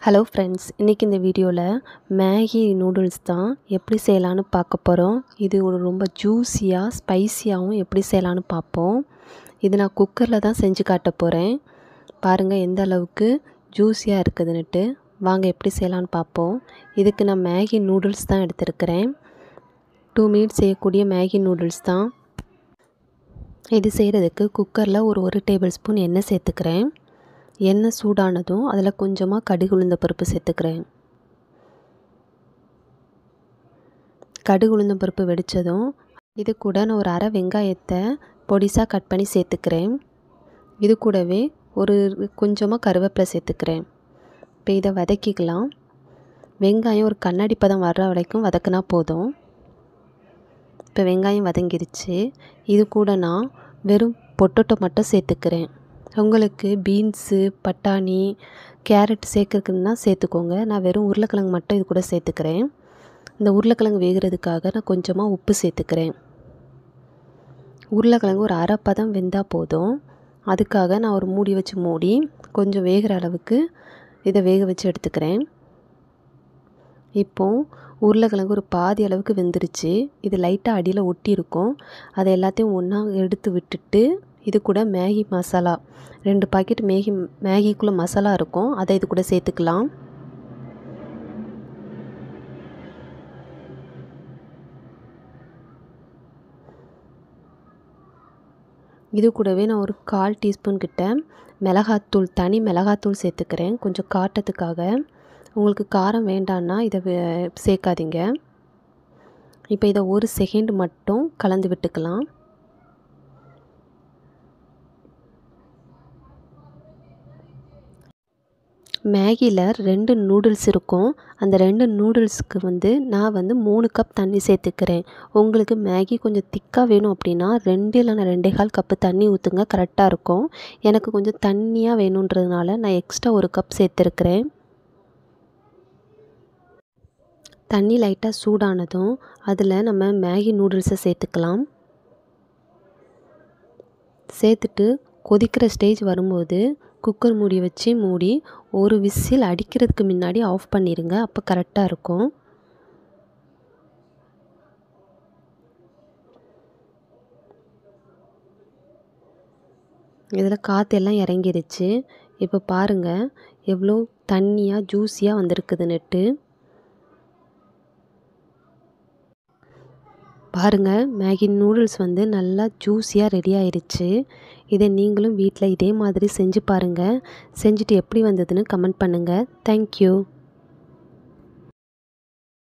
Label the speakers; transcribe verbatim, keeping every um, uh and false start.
Speaker 1: Hello friends, இன்றைக்கி இந்த வீடியோவில் மேகி நூடுல்ஸ் தான் எப்படி செய்யலான்னு பார்க்க போகிறோம். இது ஒரு ரொம்ப ஜூஸியாக ஸ்பைஸியாகவும் எப்படி செய்யலான்னு பார்ப்போம். இது நான் குக்கரில் தான் செஞ்சு காட்ட போகிறேன். பாருங்கள் எந்த அளவுக்கு ஜூஸியாக இருக்குதுன்னுட்டு. வாங்க எப்படி செய்யலான்னு பார்ப்போம். இதுக்கு நான் மேகி நூடுல்ஸ் தான் எடுத்துருக்கிறேன். டூ மினிட்ஸ் செய்யக்கூடிய மேகி நூடுல்ஸ் தான். இது செய்கிறதுக்கு குக்கரில் ஒரு ஒரு டேபிள் ஸ்பூன் எண்ணெய் சேர்த்துக்கிறேன். எண்ணெய் சூடானதும் அதில் கொஞ்சமாக கடுகு உளுந்த பருப்பு சேர்த்துக்கிறேன். கடுகு உளுந்த பருப்பு வெடித்ததும் இது கூட நான் ஒரு அரை வெங்காயத்தை பொடிசாக கட் பண்ணி சேர்த்துக்கிறேன். இது கூடவே ஒரு கொஞ்சமாக கருவேப்பிலை சேர்த்துக்கிறேன். இப்போ இதை வதக்கிக்கலாம். வெங்காயம் ஒரு கண்ணாடி பதம் வர்ற வரைக்கும் வதக்கினா போதும். இப்போ வெங்காயம் வதங்கிருச்சு. இது கூட நான் வெறும் பொட்டேட்டோ மட்டும் சேர்த்துக்கிறேன். உங்களுக்கு பீன்ஸு, பட்டாணி, கேரட் சேர்க்குறதுன்னா சேர்த்துக்கோங்க. நான் வெறும் உருளைக்கிழங்கு மட்டும் இது கூட சேர்த்துக்கிறேன். இந்த உருளைக்கிழங்கு வேகிறதுக்காக நான் கொஞ்சமாக உப்பு சேர்த்துக்கிறேன். உருளைக்கிழங்கு ஒரு அரை பதம் வெந்தால் போதும். அதுக்காக நான் ஒரு மூடி வச்சு மூடி கொஞ்சம் வேகிற அளவுக்கு இதை வேக வச்சு எடுத்துக்கிறேன். இப்போது உருளைக்கிழங்கு ஒரு பாதி அளவுக்கு வெந்துருச்சு. இது லைட்டாக அடியில் ஒட்டி இருக்கும். அதை எல்லாத்தையும் ஒன்றா எடுத்து விட்டுட்டு இது கூட மேகி மசாலா ரெண்டு பாக்கெட் மேகி மேகிக்குள்ளே மசாலா இருக்கும். அதை இது கூட சேர்த்துக்கலாம். இது கூடவே நான் ஒரு கால் டீஸ்பூன் கிட்ட மிளகாத்தூள், தனி மிளகாத்தூள் சேர்த்துக்கிறேன். கொஞ்சம் காட்டத்துக்காக. உங்களுக்கு காரம் வேண்டான்னா இதை சேர்க்காதீங்க. இப்போ இதை ஒரு செகண்ட் மட்டும் கலந்து விட்டுக்கலாம். மேகியில் ரெண்டு நூடுல்ஸ் இருக்கும். அந்த ரெண்டு நூடுல்ஸுக்கு வந்து நான் வந்து மூணு கப் தண்ணி சேர்த்துக்கிறேன். உங்களுக்கு மேகி கொஞ்சம் திக்காக வேணும் அப்படின்னா ரெண்டு இல்லைனா ரெண்டே கால் கப்பு தண்ணி ஊற்றுங்க, கரெக்டாக இருக்கும். எனக்கு கொஞ்சம் தண்ணியாக வேணுன்றதுனால நான் எக்ஸ்ட்ரா ஒரு கப் சேர்த்துருக்கிறேன். தண்ணி லைட்டாக சூடானதும் அதில் நம்ம மேகி நூடுல்ஸை சேர்த்துக்கலாம். சேர்த்துட்டு கொதிக்கிற ஸ்டேஜ் வரும்போது குக்கர் மூடி வச்சு மூடி ஒரு விசில் அடிக்கிறதுக்கு முன்னாடி ஆஃப் பண்ணிடுங்க. அப்போ கரெக்டாக இருக்கும். இதில் காற்றெல்லாம் இறங்கிருச்சு. இப்போ பாருங்கள் எவ்வளோ தண்ணியாக ஜூஸியாக வந்திருக்குதுன்னுட்டு. பாருங்கள் மேகி நூடுல்ஸ் வந்து நல்லா ஜூஸியாக ரெடி ஆயிடுச்சு. இதை நீங்களும் வீட்டில் இதே மாதிரி செஞ்சு பாருங்கள். செஞ்சுட்டு எப்படி வந்ததுன்னு கமெண்ட் பண்ணுங்கள். தேங்க்யூ.